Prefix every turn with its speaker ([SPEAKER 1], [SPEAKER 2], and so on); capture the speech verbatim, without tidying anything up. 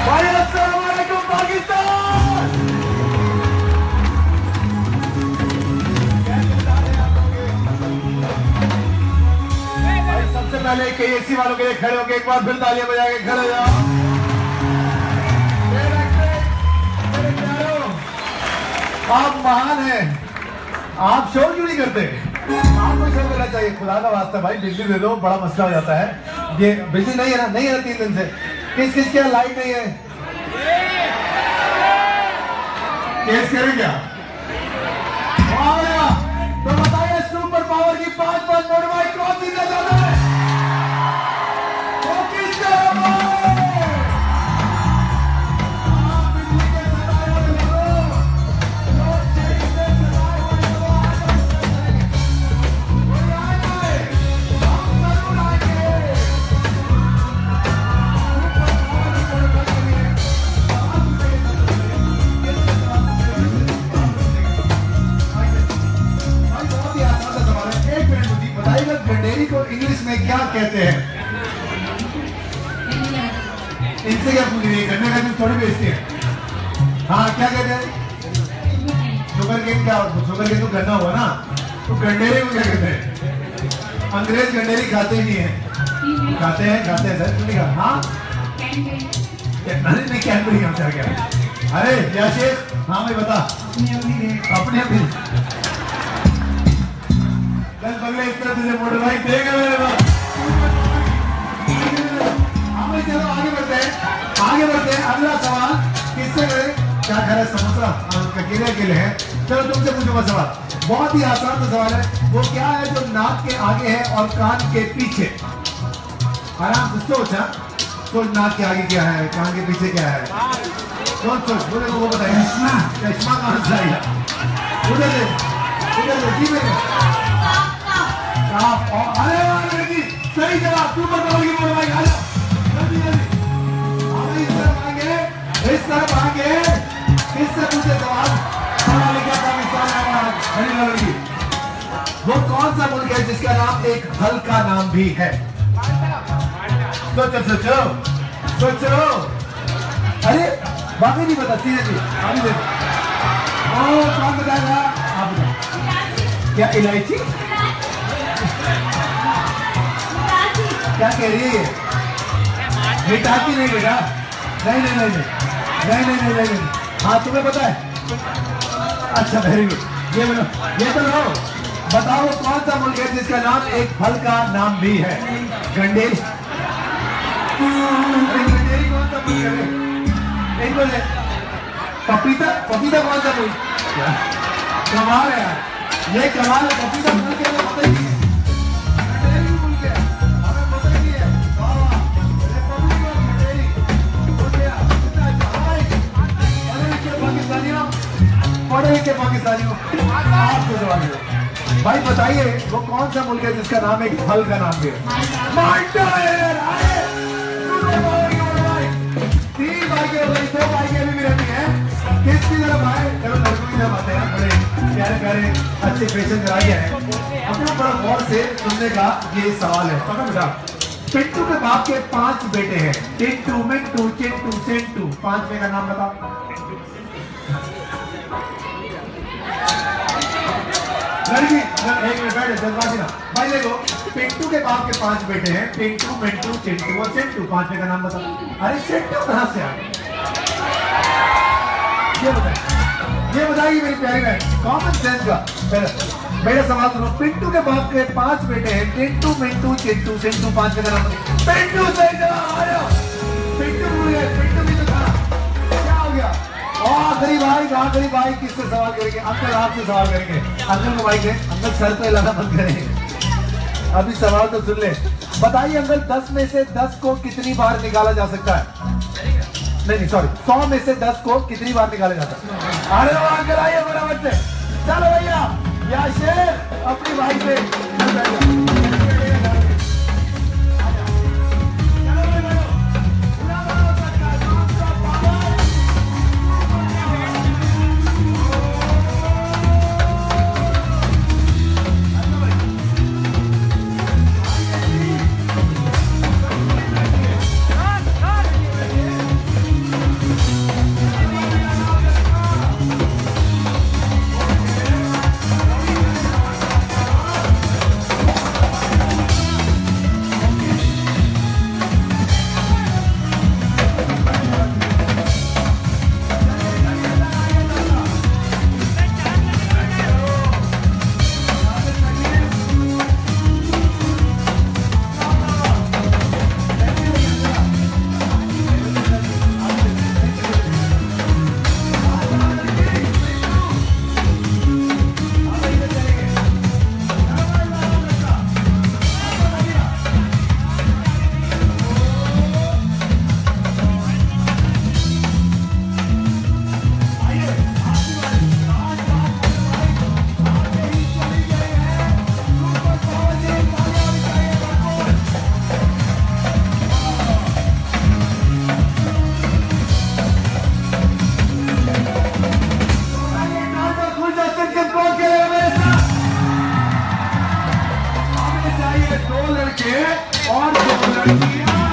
[SPEAKER 1] भाई अस्सलाम वालेकुम पाकिस्तान। भाई सबसे पहले के एसी वालों के लिए खड़े होकर एक बार फिर तालियां बजा के खड़े हो जाओ। आप महान हैं, आप शो क्यों नहीं करते? आपको शो करना चाहिए, खुदा का वास्ता भाई बिजली दे दो, बड़ा मसला हो जाता है। ये बिजली नहीं है ना, नहीं है ना तीन दिन से। किस किस के लाइट नहीं है? केस करें क्या? तो बताइए सुपर पावर की पांच पांच मोटरबाइक कौन जीतना चाहता है? वो किसका होगा? गंडेरी को इंग्लिश में क्या कहते हैं? इनसे क्या पूछ रही है? गन्ने का जूस थोड़ी बेचती है। हाँ क्या कहते हैं? शुगर केन क्या? शुगर केन तो गन्ना हुआ ना, तो गंडेरी को क्या कहते हैं? अंग्रेज गंडेरी खाते ही नहीं है। खाते हैं खाते हैं सर, क्यों नहीं खा? हाँ नहीं कैडबरी हम क्या क्या? अरे क्या शेख? हाँ भाई बता। अपनी अपनी बगले इस तरह तुझे मोटरबाइक देगा मेरे पास। हमें चलो आगे बढ़ते हैं, आगे बढ़ते हैं। अगला सवाल किससे करें? क्या खा रहे? समोसा अकेले अकेले हैं। चलो तुमसे पूछूंगा सवाल, बहुत ही आसान सा सवाल है। वो क्या है जो नाक के आगे है और कान के पीछे? आराम से सोच। हाँ सोच, नाक के आगे क्या है, कान के पीछे क्या है? सोच सोच, बोले वो बताइए। चश्मा। चश्मा कहाँ से आएगा? उधर से उधर से जी मेरे अरे सही जवाब। तू बताओ ये मोटरबाइक आ जाओ जल्दी जल्दी। हमें इस तरफ आगे, इस तरफ आगे। किससे पूछे सवाल? क्या पाकिस्तान है? वो कौन सा मुल्क है जिसका नाम एक फल का नाम भी है? सोचो सोचो सोचो। अरे बाकी नहीं पता, सीधे जी अभी देखो। ओ कौन बताएगा? आप बताओ। क्या इलायची? क्या कह रही है ये? मिठाती नहीं बेटा, नहीं नहीं नहीं नहीं नहीं नहीं नहीं नहीं। हाँ तुम्हें पता है? अच्छा वेरी गुड। ये बोलो, ये तो लो। बताओ कौन सा मुल्क है जिसका नाम एक फल का नाम भी है? गंडेरी। गंडेरी कौन सा मुल्क है? एक बोले पपीता। पपीता कौन सा मुल्क? कमाल है यार, ये कमाल है। पपीता मुल्क है, पता ही नहीं। पढ़े लिखे पाकिस्तानियों, आपसे सवाल है भाई, बताइए वो कौन सा मुल्क है जिसका नाम एक फल का नाम भी है? तीन बाइकें हो गई, दो बाइकें अभी भी रहती हैं। किसकी तरफ आए? चलो लड़कों की तरफ आते हैं। बड़े प्यारे प्यारे अच्छे फैशन कराए हैं। अपना बड़ा गौर से सुनने का ये सवाल है। पता बेटा, पिंटू के बाप के पांच बेटे हैं। टिंटू, मिंटू, चिंटू, सेंटू। पांच में का नाम बताओ। लड़की एक मिनट बैठे, जल्दबाजी ना भाई। देखो पिंटू के बाप के पांच बेटे हैं। टिंटू, मिंटू, चिंटू और सेंटू। पांचवे का नाम बताओ। अरे सेंटू कहां से आ गया? ये बताइए, ये बताइए मेरी प्यारी बहन, कॉमन सेंस का। मेरा सवाल सुनो। पिंटू के बाप के पांच बेटे हैं। टिंटू, मिंटू, चिंटू, सेंटू। पांचवे का नाम बताओ। पिंटू सही जवाब। आ जाओ। पिंटू भूल गए, पिंटू भी तो था। क्या हो गया? आखिरी भाई, आखिरी भाई किससे सवाल करेंगे? अंकल आपसे सवाल करेंगे। अंकल को भाई दें। अंकल सर पे लाना बंद करेंगे। अभी सवाल तो सुन ले। बताइए अंकल, दस में से दस को कितनी बार निकाला जा सकता है? नहीं नहीं सॉरी, सौ में से दस को कितनी बार निकाला जाता है? अरे वो अंकल आइए बराबर से। चलो भैया, या शेर अपनी भाई पे बच्चे और दो लड़कियां।